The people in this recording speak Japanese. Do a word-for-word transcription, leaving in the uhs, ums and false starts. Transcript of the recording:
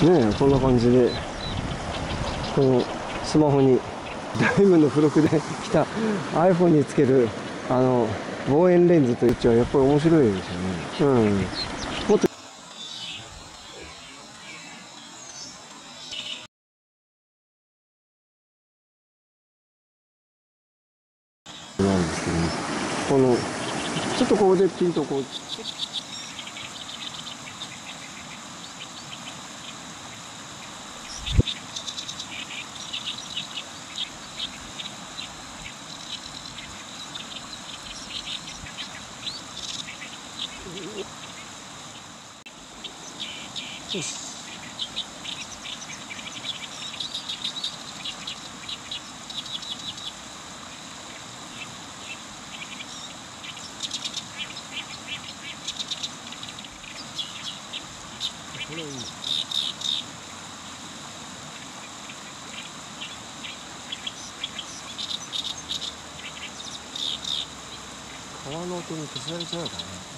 ねえ、こんな感じでこのスマホにだいぶの付録で来た iPhone につけるあの望遠レンズと一応やっぱり面白いですよね。うん。もっとなんですけど、ね、このちょっとここでピンとこう。よし。これいい。川の音に消されちゃうからね。